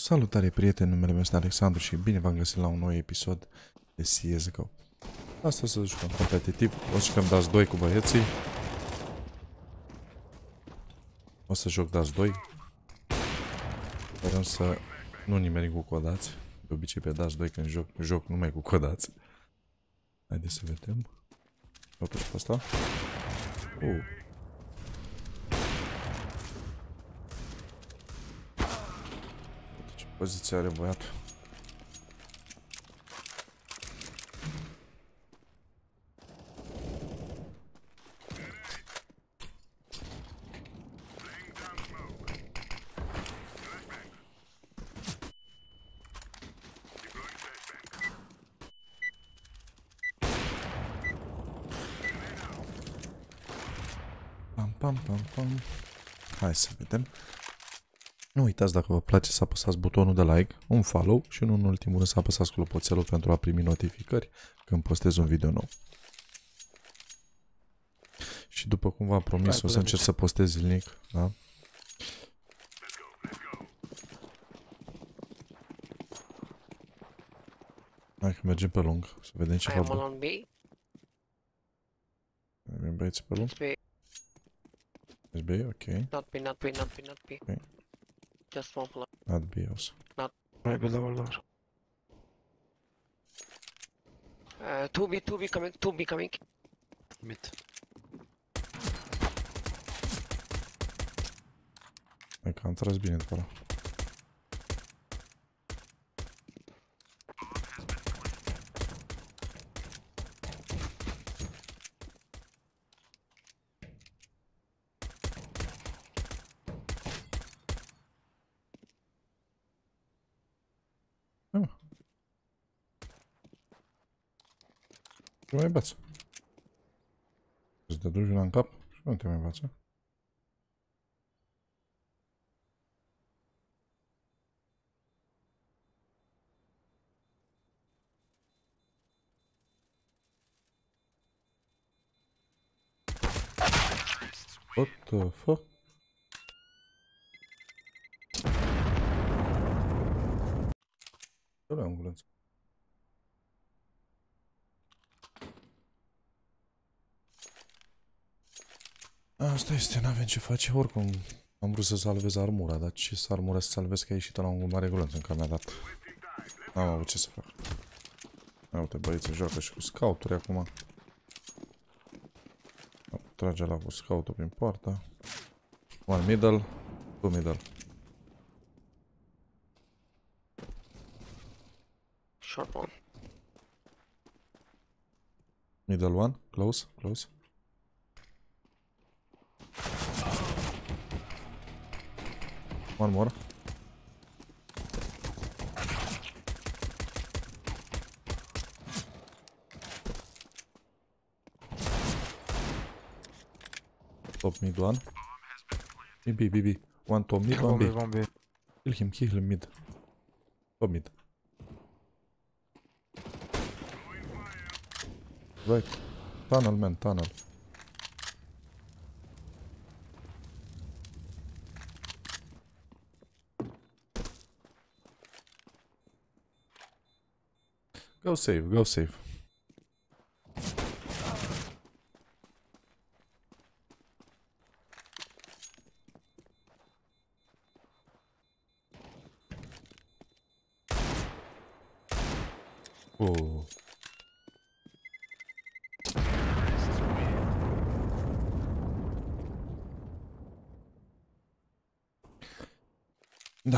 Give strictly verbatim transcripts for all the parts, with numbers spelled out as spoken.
Salutare prieteni, numele meu este Alexandru și bine v-am găsit la un nou episod de C S G O. Astăzi să jucăm competitiv, o să jucăm dați doi cu băieții. O să joc dați doi. Sperăm să nu nimerim cu codați. De obicei pe dați doi când joc, joc numai cu codați. Haideți să vedem. Opa, și pe asta. Uh. Ce poziție are băiatul. Pam, pam, pam, pam. Hai să vedem. Nu uitați, dacă vă place, să apăsați butonul de like, un follow și nu în ultimul rând să apăsați clopoțelul pentru a primi notificări când postez un video nou. Și după cum v-am promis, o să încerc să postez zilnic, da? Hai că mergem pe lung, să vedem ce fac. Mergem băieți pe lung. It's B, ok. Not B, not B, not B, not B. Okay. Just one play. Not B also. Not. Maybe lower door. Uh, two B, two B coming, two B coming. Mid. Hai că am tras bine după ăla. Ah. Ce mai bați? Îți dă duci una în cap și nu te mai bați. What the fuck? Dă-le un glonț. Asta este, n-avem ce face. Oricum am vrut să salvez armura, dar ce să armura să salvez, că a ieșit la un mare glonț în care mi-a dat. N-am avut ce să fac. Uite, băieții joacă și cu scouturi acum. Trage la cu scoutul prin poartă. One middle, two middle. Short one. Middle one, close, close. One more. Top mid one. B, B, B, B. One top mid, one B. One B. Kill him, kill him mid. Top mid. Right. Tunnel, man, tunnel. Go save, go save. Oh. Da.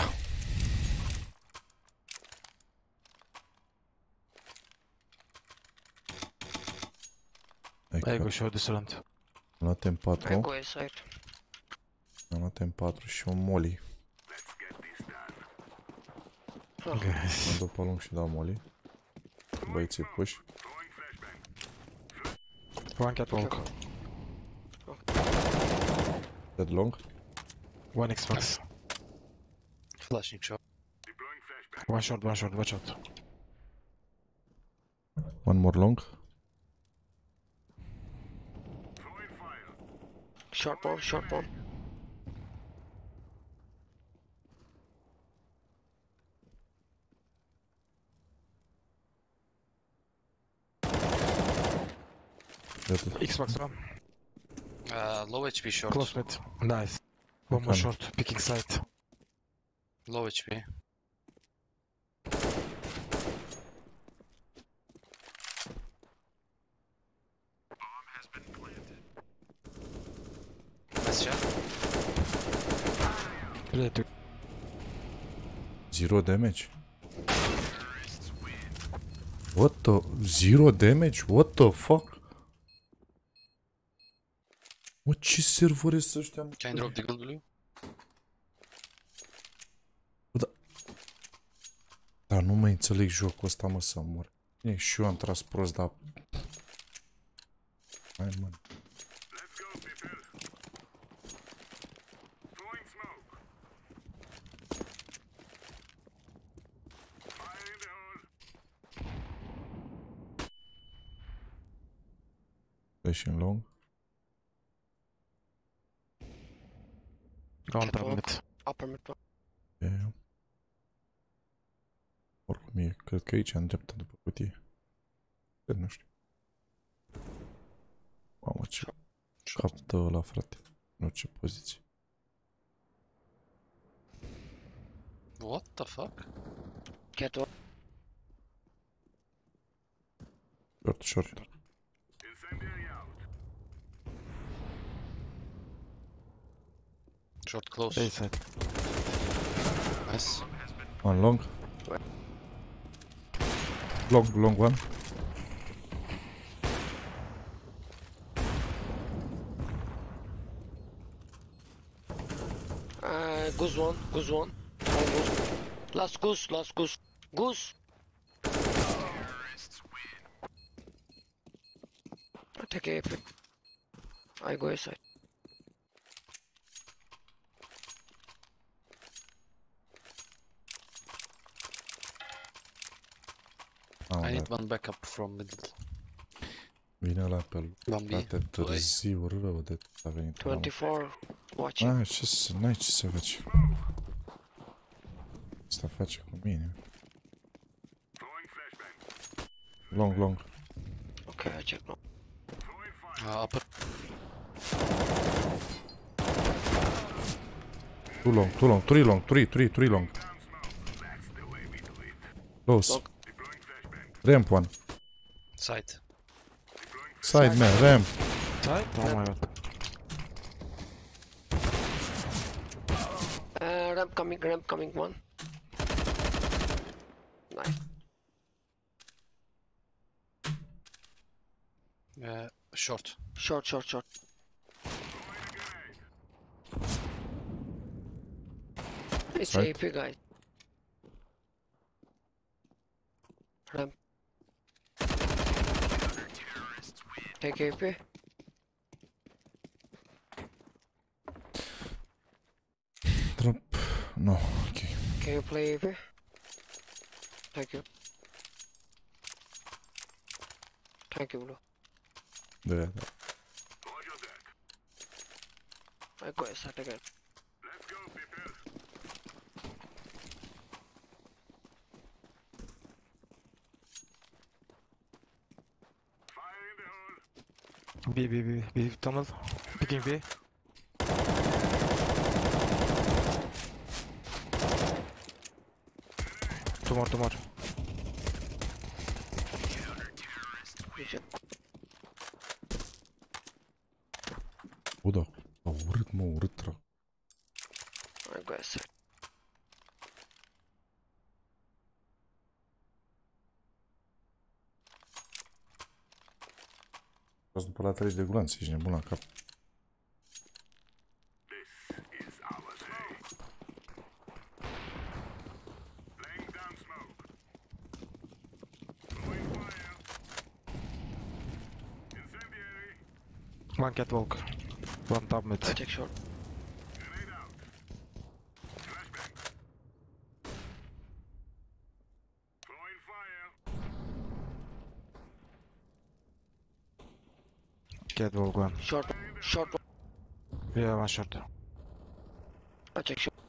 I go show this round. Am luat M patru. I go inside. Am luat M patru și un molly. Okay. Mă duc pe lung și dau molly. Băieții push. One cat long. Dead long. One Xbox. Flashing shot. One shot, one shot, watch out. One more long. Short bomb, short bomb. Dead. Xbox one. Uh, low H P short. Close mid. Nice. One more Okay. short. Picking side. Low H P. Nice shot. Play to Zero damage? What the... Zero damage? What the fuck? Mă, ce servere sunt ăștia? mă? Can you drop the gold blue? Dar nu mai înțeleg jocul ăsta, mă, să mor. E, și eu am tras prost, dar... Hai, mă. Flashing long. on top mid. Upper mid. E... Oricum e, cred că aici, în dreapta, după cutie. Cred, nu știu. Mamă, ce captă ăla, frate. Nu, ce poziție. What the fuck? Get one. Short, short. Short close. A side. Nice. One long. Long, long one. Uh, goose one. Goose one. One goose. Last goose. Last goose. Goose. I take A F. I go A side. Am I need dat. one backup from middle. Vine ăla pe One B. frate târziu, rău de tot a venit ăla, mă. twenty-four. Watching. Ah, ce să... N-ai ce să faci. Asta face cu mine. Long, long. Okay, I check now. Uh, upper. Too long, too long, three long, three, three, three long. Close. Long. Ramp one. Side. Side man, ramp. Side? Oh my god. Uh, ramp coming. Ramp coming. One. Nice. Uh, short. Short. Short. Short. It's Side. A P, guys. Ramp. Take A P. Drop. No, ok. Can you play A P? Thank you. Thank you, Blue. Da, da. I go inside again. B, B, B, B, tunnel. Picking B. Two more, two more. Vision. Uda. A urât, mă, urât rău. I go inside. Azi după la treizeci de glanțe, ești nebun la cap. One catwalk. One top mid. I take short. Catwalk one. Short. Short. Yeah, one short. I take short.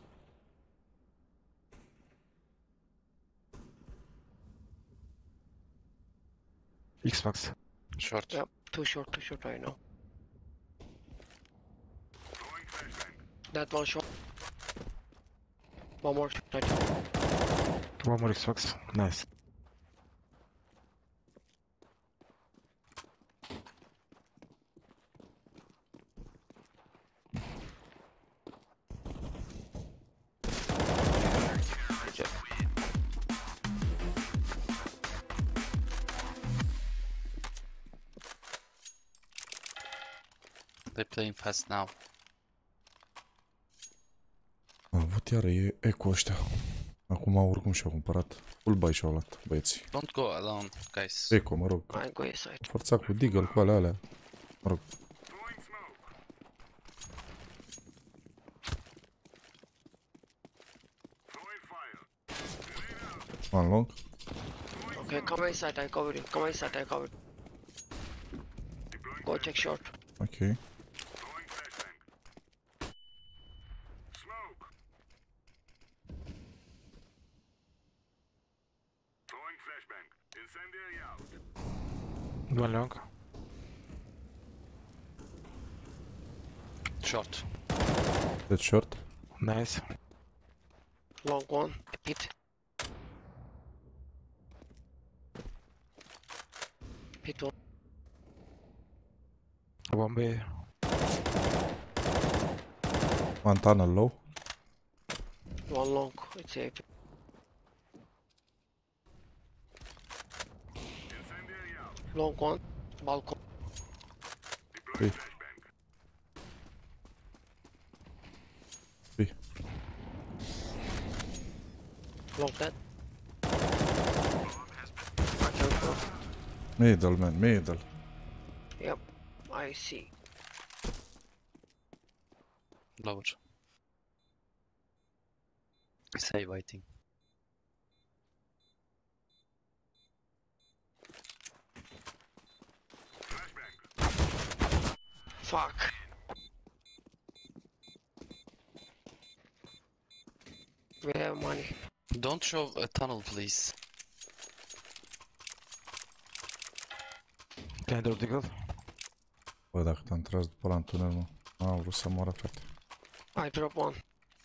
Xbox. Short. Yep. Too short, too short right now. That one shot. One more shot. Right. One more Xbox. Nice. Good job. They're playing fast now. Am avut iară e eco ăștia. Acum oricum și-au cumpărat. Full buy și-au luat băieții. Don't go alone, guys. Eco, mă rog. I go inside. Forța cu Deagle, cu alea alea. Mă rog. One long. Okay, come inside, I cover you. Come inside, I cover you. Go check short. Ok. One long. Short. Dead short. Nice. Long one. Pit. Pit one. One B. One tunnel low. One long. It's a long one. Balcony. Three. Three. Long that. I can go. Middle man, middle. Yep. I see. Lower. Save, I think. Fuck. We have money. Don't show a tunnel, please. Can I do Deagle? Bă, dacă te-am tras după ăla în tunel, mă. N-am vrut să moară, frate. I drop one.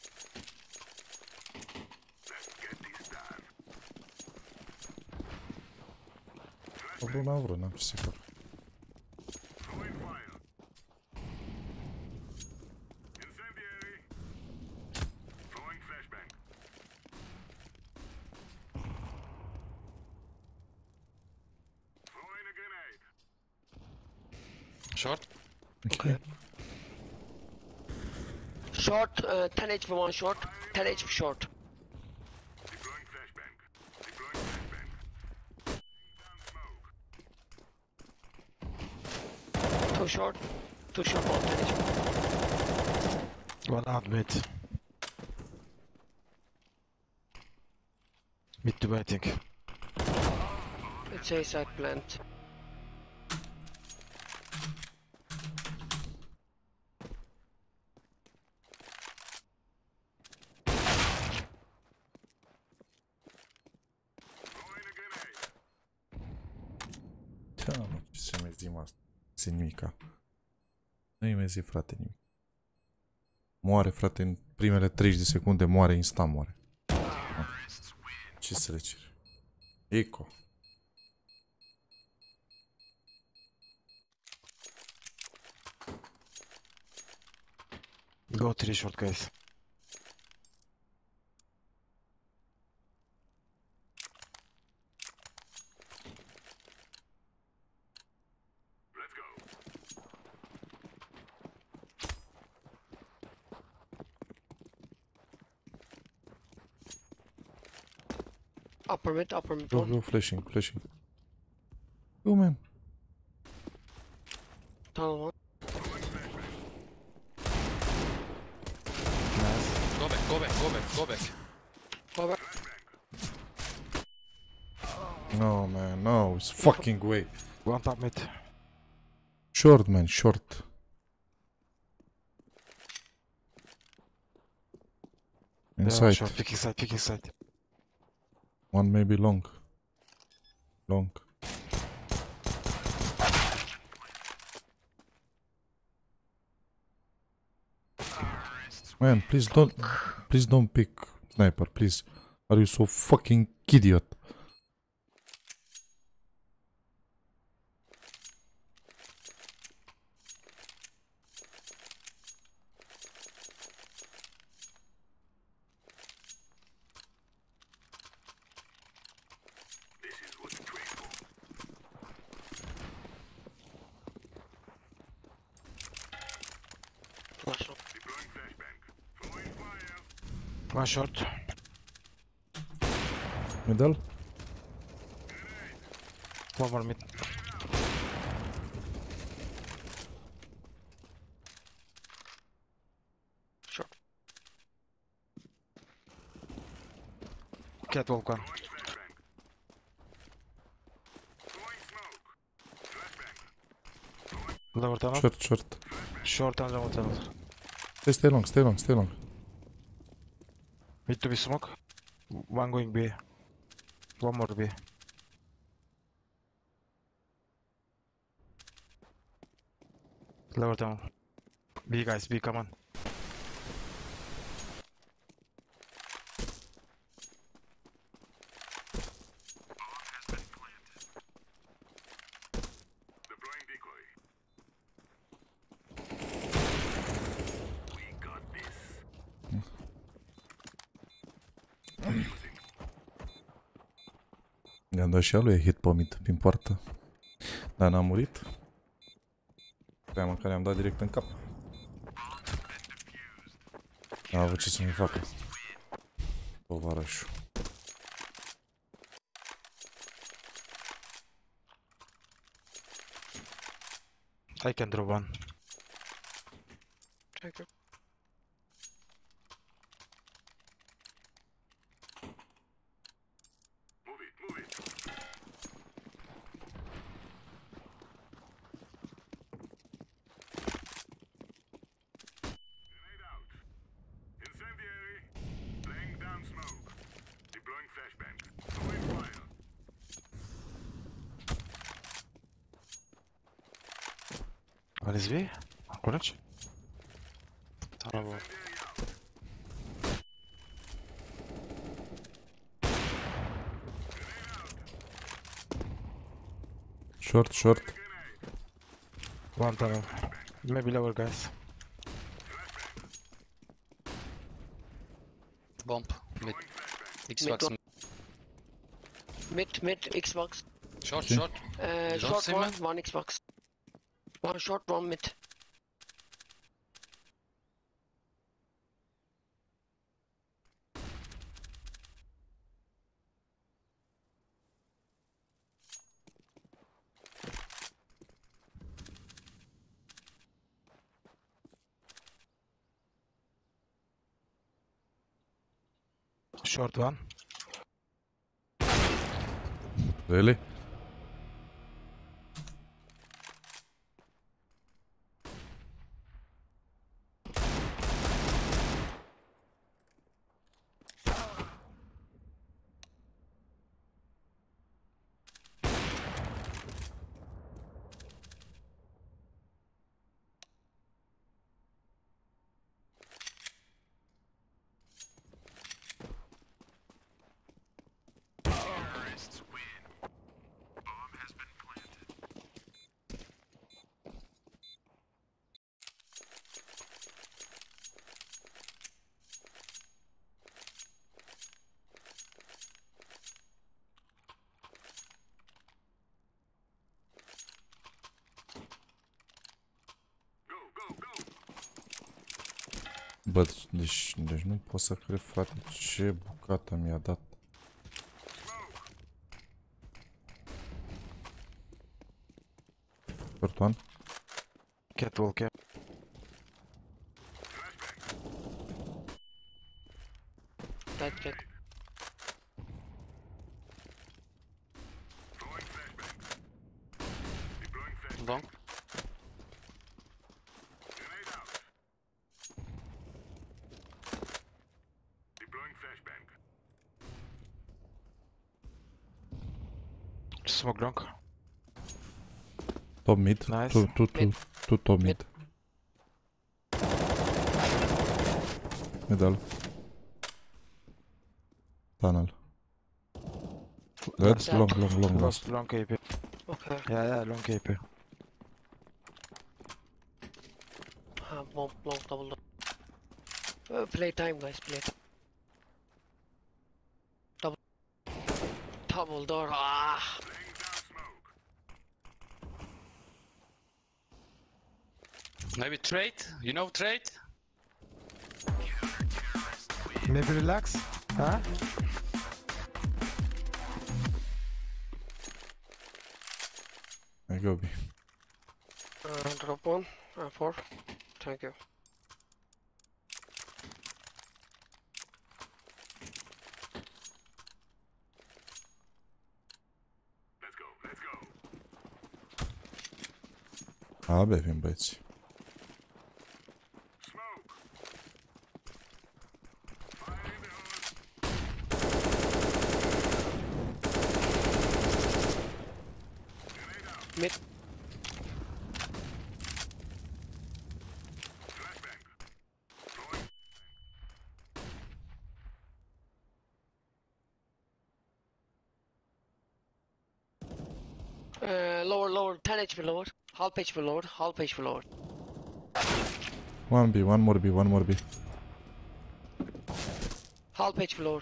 N-am vrut, n-am vrut, n-am ce să fac. Short. Ok. Short, uh, ten H P one short, ten H P short. Two short, two short, one ten H P. One out mid. Mid to B, I think. It's a side plant. Da, mă, ce să mai zim asta? Zi nimica. Nu-i mai zi, frate, nimic. Moare, frate, în primele treizeci de secunde, moare, instant moare. Ah. Ce să le cere? Eco. Go three short, guys. Upper mid, upper mid Go, one. go, flashing, flashing. Go, man. Tunnel one. Nice. Go back, go back, go back, go back. Go back. No, man, no, it's fucking way. One top mid. Short, man, short. Yeah, Inside. short. Pick inside, pick inside. One maybe long. Long. Man, please don't, please don't pick sniper, please. Are you so fucking idiot? Flash up. One short. Middle? One more mid. Short. Catwalk one. Lower tunnel. Short, short. Short and lower tunnel. Stay, stay long, stay long, stay long. Need to be smoke. One going B. One more B. Lower tunnel. B guys, B, come on. I-am dat și lui hit pe mid, prin poartă. Dar n-a murit. Pe măcar i-am dat direct în cap. N-a avut ce să-mi facă. Tovarășul. I can drop one. Take it. One is B. Orange. Tunnel. Short, short. One tunnel. Maybe lower guys. Bomb. Mid. Xbox. Mid. Mid, mid, Xbox. Short, Okay. short. Uh, You don't short see one, me? one Xbox. One short, one mid. Short one. Really? Bă, deci, deci nu pot să cred, frate, ce bucată mi-a dat. Short one. Catwalk, yeah. Right click. Long. Smoke long. Top mid. Nice. Tu, tu, tu, Mid. tu top mid. Mid. middle. Tunnel. Dead, long, long, long, Lost lost. long K P. Okay. Yeah, yeah, long K P. Ah, bomb, long, double door. Uh, play time, guys, play time. Double. Double door, ah! Maybe trade? You know trade? Maybe relax? Huh? I go B. Uh, drop one, uh, four. Thank you. A, B vin băieți. Mid. Uh, lower, lower, ten H P lower, half H P lower, half H P lower. One B, one more B, one more B. Half H P lower.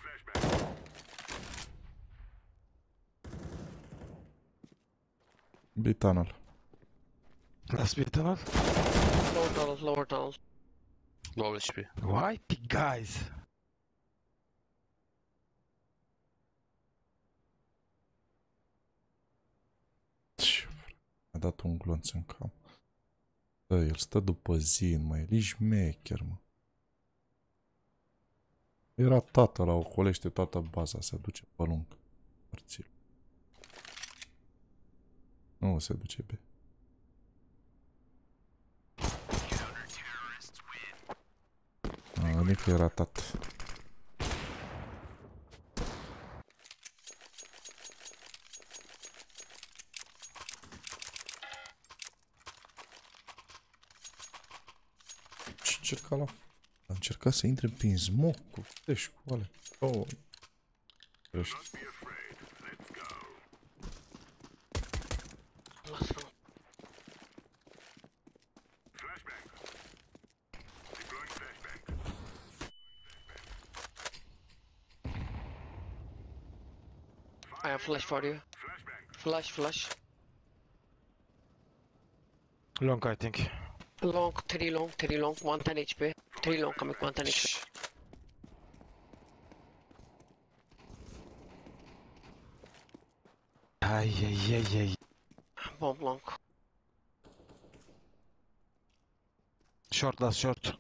B tunnel. Last bit tunnel. Lower tunnels, lower tunnels. Low H P. Why pick guys? Mi-a dat un glonț în cap. Da, el stă după Zin, mă, el e șmecher, mă. Era tata la ocolește toată baza, se duce pe lung. Părțil. Nu se duce B. A, nici era tată. Ce încerca la... A încercat să intre prin smoke cu flash cu alea. Oh. Ești. I have flash for you. Flash, flash. Long, I think. Long, three long, three long, one ten H P. Three long coming, one ten H P. Ay, ay, ay, ay. Bomb long. Short, last short.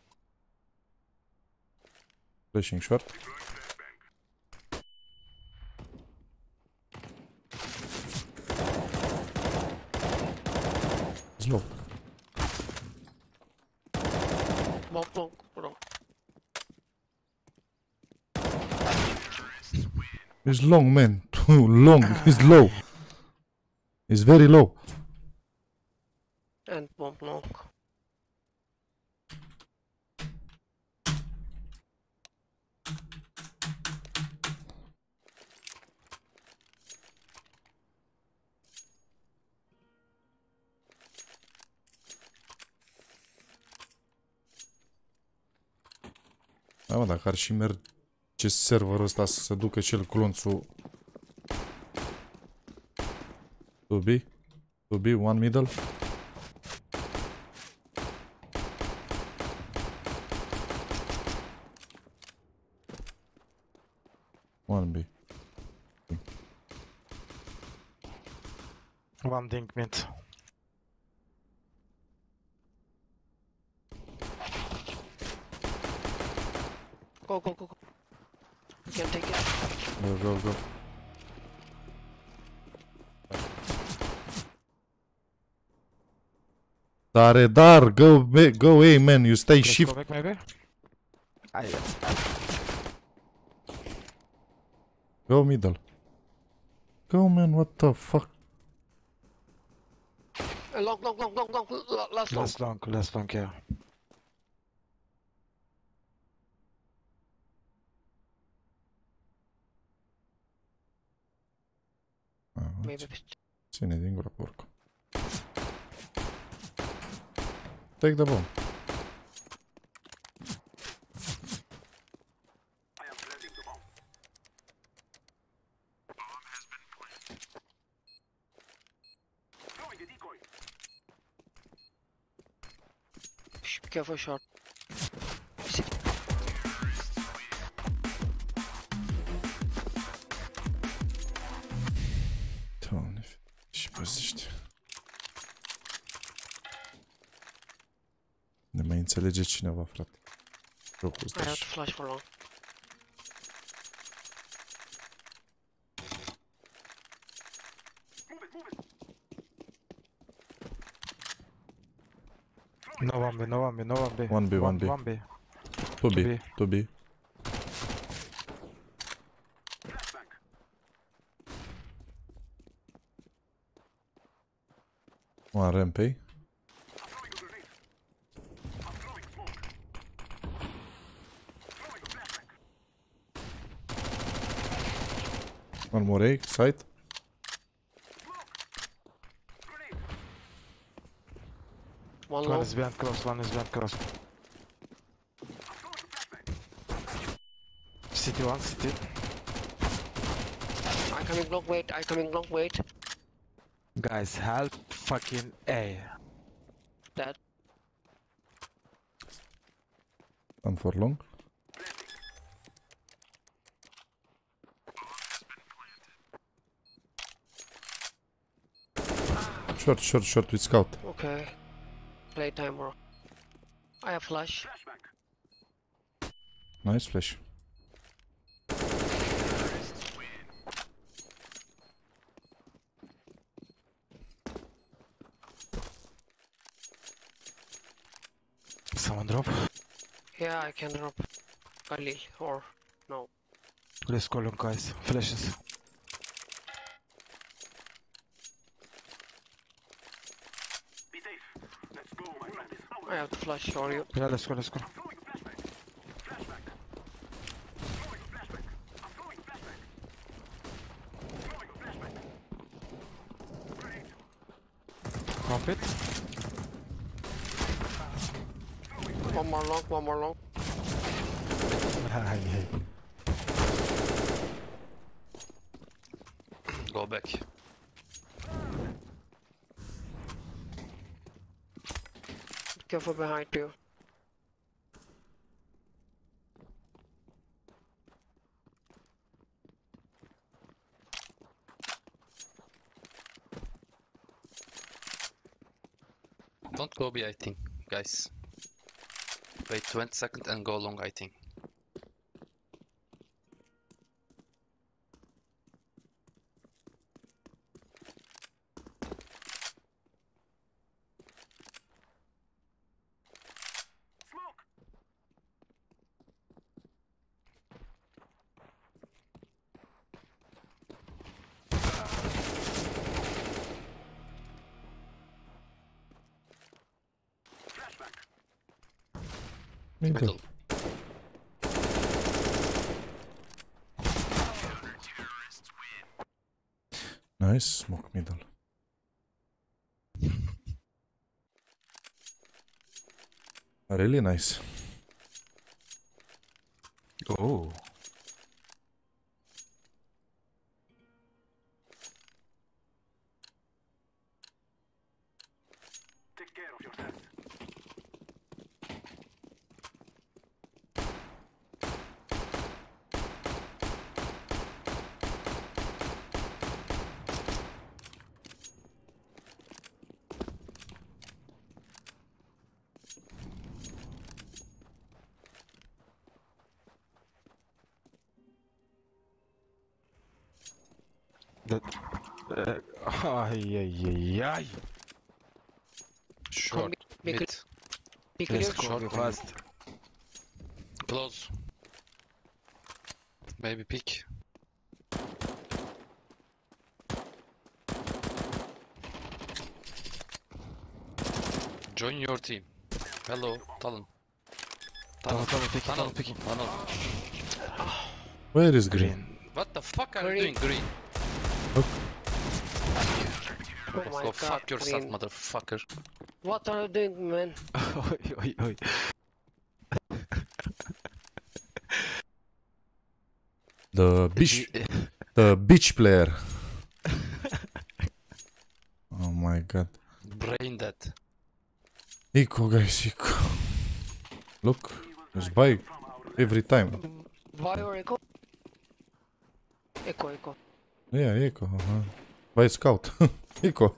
Flashing short. Slow. Bomb long, bro. It's long, man. Too long. It's low. It's very low. And bomb long. Da, mă, dacă ar și merge serverul ăsta să se ducă și el clonțul. two B. two B, one middle. one B. One dink mid. Go, go, go, go. You can take it. Go, go, go. Tare, dar, go, go, A, man, you stay Let's shift. go back maybe? Ay, Go middle. Go, man, what the fuck? Uh, long, long, long, long, long, la- last long. last long, last long, yeah. Maybe. Ține din gură, porc. Take the bomb. Be careful shot. Doamne, și păziște. Ne mai înțelege cineva, frate. Jocul I ăsta have to și... flash for long. No one B, no one B, no one B. One B, one B. One B. To be, B. to be. One ramp, eh? One more A, side. One One low. is behind cross, one is behind cross. City one, city. I coming long, wait. I coming long, wait. Guys, help fucking A. Dead. One for long. Short, short, short with scout. Okay. Playtime, bro. I have flash. Nice flash. Someone drop. Yeah, I can drop. Khalil or no. Let's call on guys. Flashes. I have to flash for you. Yeah, let's go, let's go. Pump it. One more long, one more long. Go back. Be careful behind you. Don't go B, I think, guys. Wait twenty seconds and go long, I think. Middle. Middle. Nice, smoke middle. Really nice. Oh. That. Uh, ay, ay, ay, ay. Short. Be Mid. cl- Be Let's clear. go Short fast. Close. Maybe peek. Join your team. Hello, Talon. Tunnel, tunnel, picking, Tunnel, tunnel, picking. tunnel. Where is green? Green. What the fuck are Green. you doing, green? Oh my Go god, fuck yourself, Green. motherfucker. What are you doing, man? Oi, oi, oi. The bitch, the bitch player. Oh my god. Brain dead. Eco, guys, eco. Look, just buy every time. Why or echo? Echo, echo. Yeah, eco. Uh-huh. Buy scout. Eco.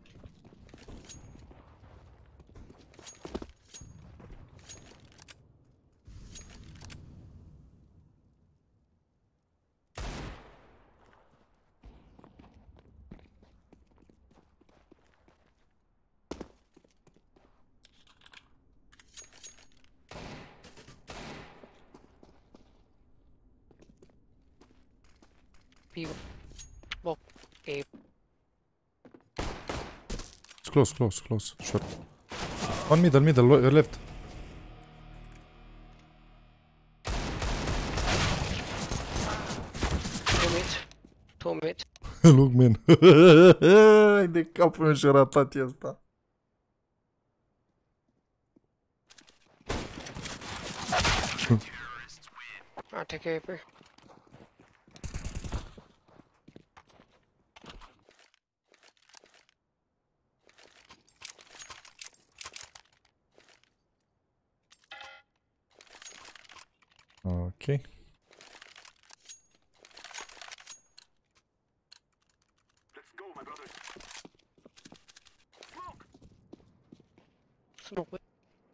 People. Well, A. It's close, close, close. Short. One middle, middle, lo- left. Two mid. Two mid. Look, man. Ai de capul meu și-a ratat ăsta. I take A P. Ok. Smoke it.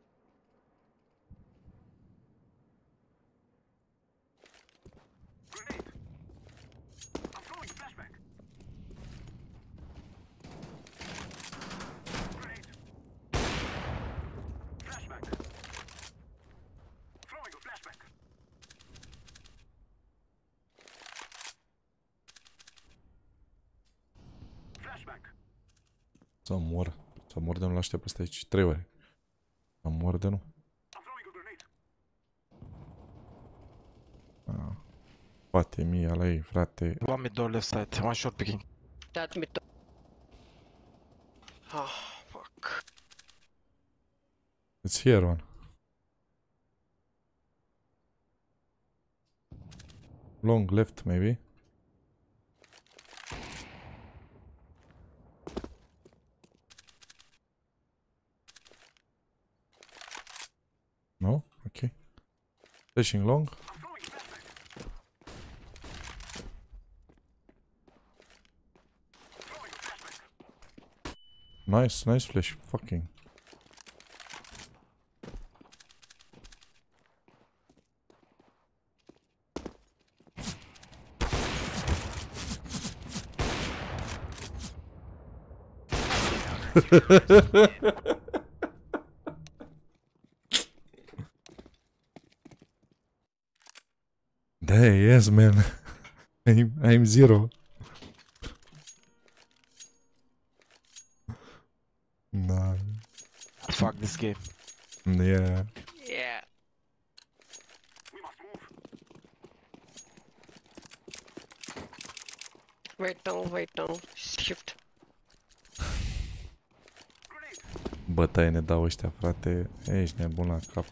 Să mor. Să mor de nu-l aștept ăsta aici. Trei ore. Să mor de nu. Ah. Poate mie la ei, frate. One mid door left side, one short picking. That mid. Oh, fuck. It's here one. Long left, maybe. No? Okay. Flashing long. Nice, nice flash. Fucking. Hey, yes, man. I'm, I'm zero. No. Fuck this game. Yeah. Yeah. Wait down, wait down. Shift. Bătaie ne dau ăștia, frate. Ești nebun la cap.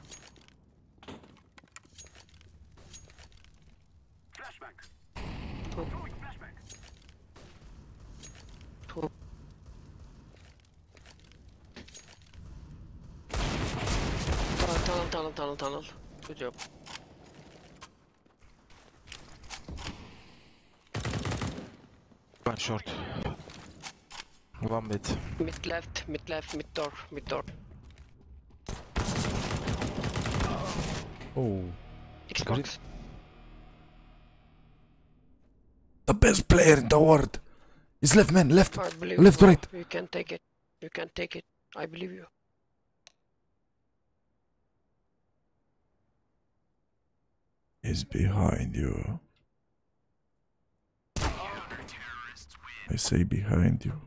Two. Tunnel, tunnel, tunnel, tunnel, tunnel. Good job. One short. One mid. Mid left, mid left, mid door, mid door. Oh. Xbox. The best player in the world. Is left, man. Left. I believe Left, you. right. You can take it. You can take it. I believe you. Is behind you. I say behind you.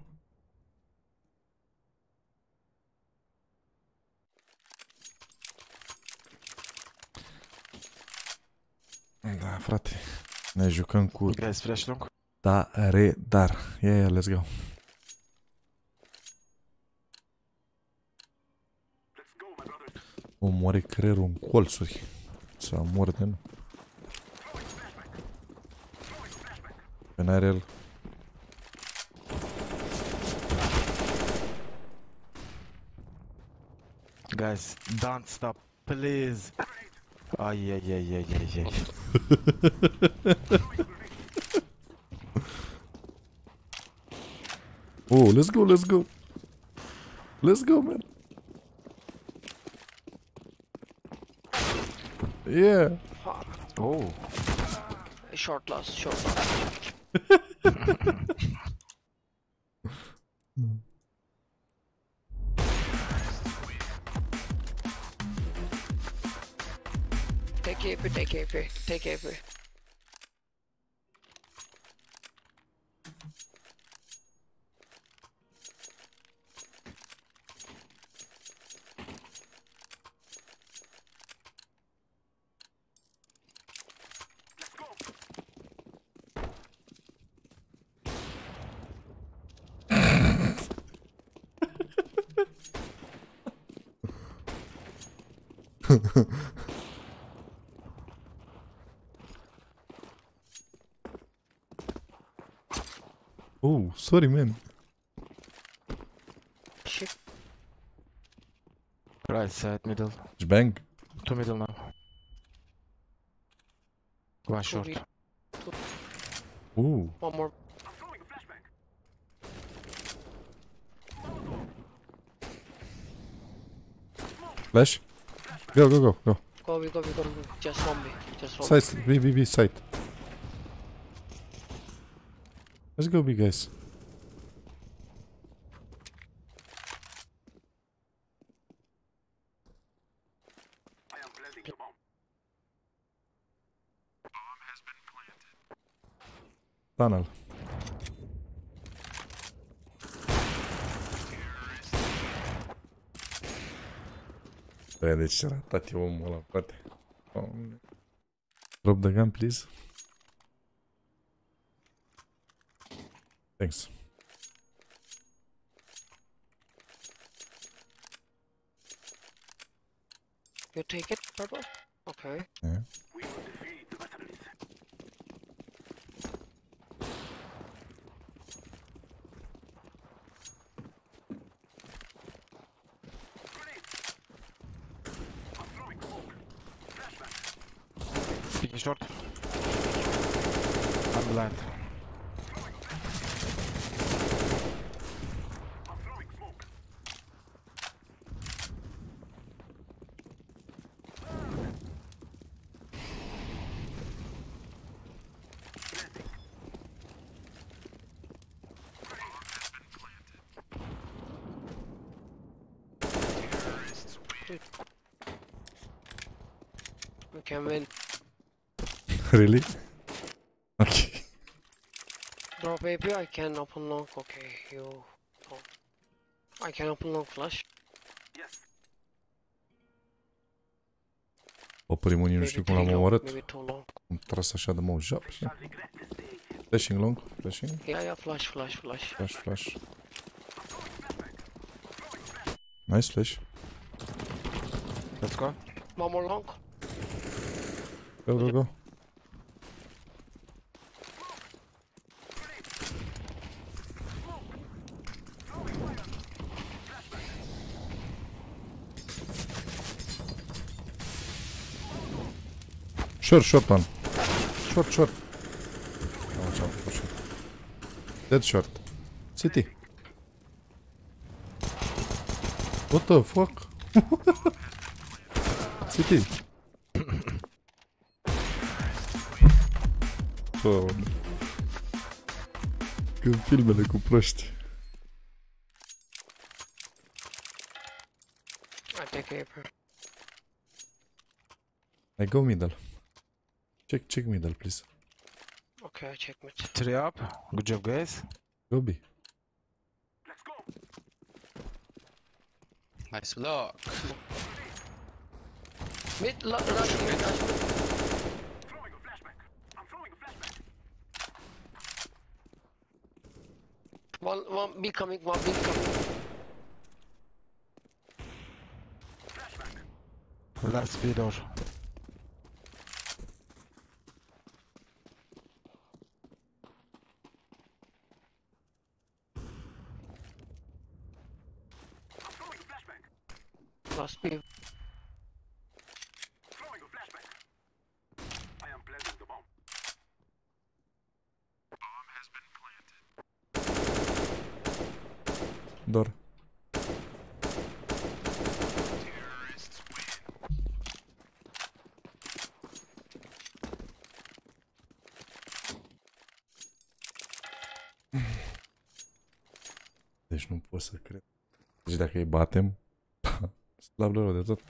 Da, frate. Ne jucăm cu You guys flash long? da, re, dar. Yeah, yeah, let's go. O moare creierul în colțuri. Să mor de nu. Pe n-are el. Guys, don't stop, please. Ai, ai, ai, ai, ai, ai. Oh, let's go, let's go. Let's go, man. Yeah. Fuck. Oh. Short loss, short loss. Take A P, take A P, take A P. Oh, sorry, man. Shit. Right side, middle. Bang. Two middle now. One Two short. mid. Oh. One more. Flash. Go, go, go, go. Go B, go B, go B. Just one B. Just one. Side, B, B, B, side. Let's go, B, guys. Tunnel. Bă, deci ce ratat e omul ăla, frate. Doamne. Drop the gun, please. Thanks. You take it, purple? Okay. Yeah. Picking short. I'm blind. We can win. Really? Okay. Drop A P, I can open long. Okay, you don't. I can open long flash. O primul nu știu cum l-am three long, omorât. maybe two long. Am tras așa de mă jap. Flashing long, flashing. Yeah, yeah, flash, flash, flash. Flash, flash. Nice flash. Let's go. One more long. Go, go, go. Short, short one. Short, short. Oh, ce-am făcut short. Dead short. City. What the fuck? City. Doamne. Când filmele cu proști. I take A P. I go middle. Check, check middle, please. Okay, I check mid. Three up. Good job, guys. Go B. Nice block. Mid, la- rush mid, rush mid. One, one B coming, one B coming. Last B door. Last B. Door. Deci nu pot să cred. Deci dacă îi batem, slab rău de tot.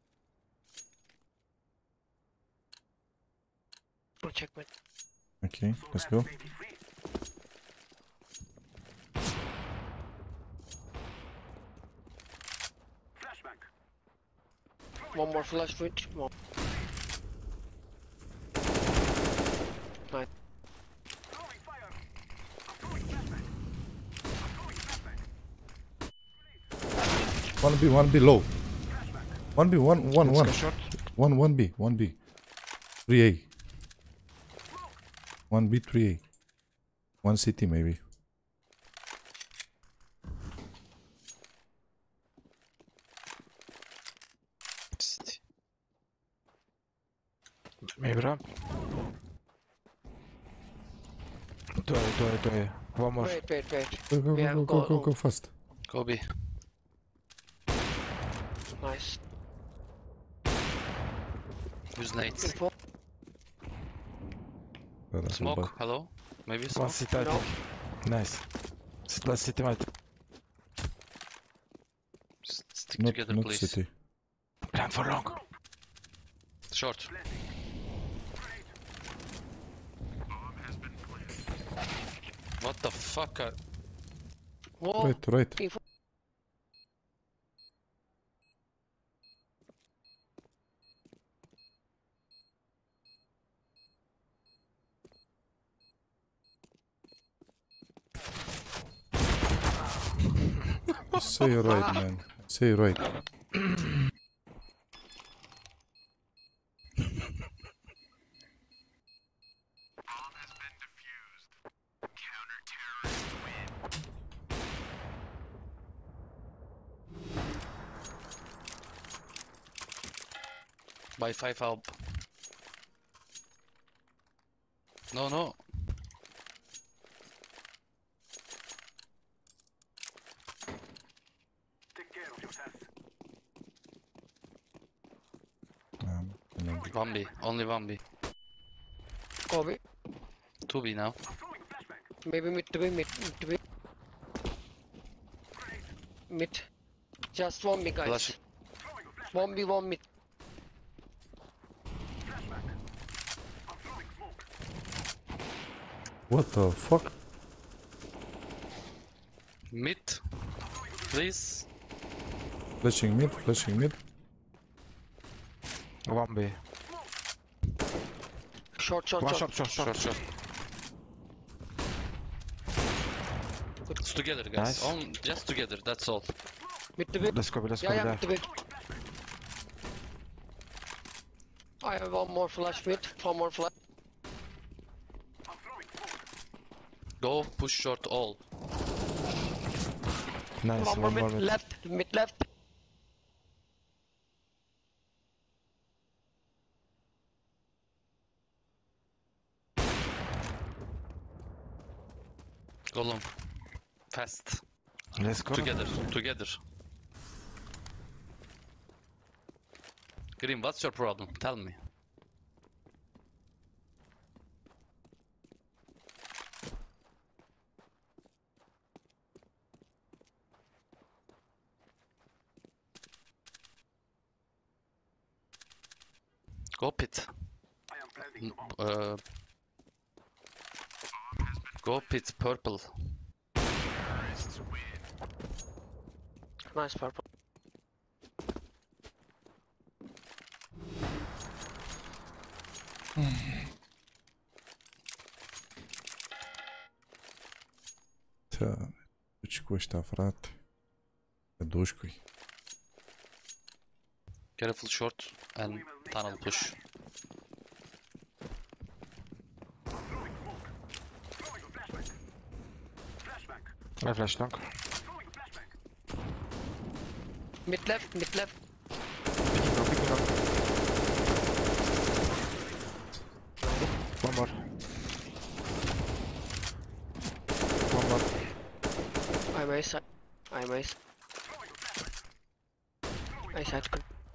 I'll check mid. Ok, let's go. One more flash switch. One. Nice. One B, one B low. One B, one, one, Let's one. go short. One, one B, one B. Three A. One B, three A. One C T maybe. Maybe ramp. Two A, two A, two A. One more. Wait, wait, wait. Go, go, Yeah, go, go, go, go, go. go fast. Go B. Nice. Use nades. Info. Da, da, să-l Smoke, bat. hello? Maybe One smoke? city, I No. think. Nice. Last city, might. S- Stick Not, together, not please. city. Plan for long. Short. What the fuck are... Whoa. Right, right. Info. Say right, man. Say right. By five help. No, no. Um, you know, One B. Only one B. Kobe. Two B now. Maybe mid to be mid to be. Mid. Just one B, guys. Flash. One B, one mid. what the fuck? Mid. Please. Flashing mid, flashing mid. One B. Short, short, One short. short, short, short. Short, short. It's together, guys. Nice. On, just together, that's all. Mid to be. Let's go, let's go Yeah, yeah, there. mid to be. I have one more flash mid. One more flash. Go, push short all. Nice, One more one more mid. mid. Left. Mid left. Go long. Fast. Let's go. Together, together. Green, what's your problem? Tell me. Go pit. M- Uh, go pit purple. Nice purple. Tă, duci cu ăștia, frate. Te duci cu ei. Careful short and tunnel push. I flash long. Mid left, mid left. Picking long, picking long. One more. One more. I'm ice. I'm ice. Ice hat.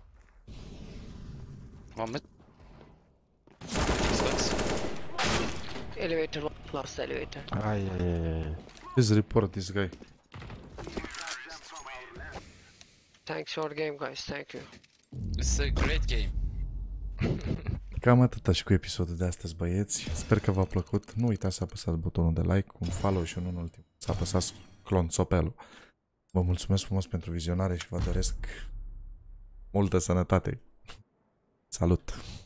One mid. Xbox. Elevator, last elevator. Ai, ai, ai, ai. Please report this guy. Thanks for game, guys. Thank you. It's a great game. Cam atâta și cu episodul de astăzi, băieți. Sper că v-a plăcut. Nu uitați să apăsați butonul de like, un follow și un ultim. Să apăsați clonțopelul. Vă mulțumesc frumos pentru vizionare și vă doresc multă sănătate. Salut!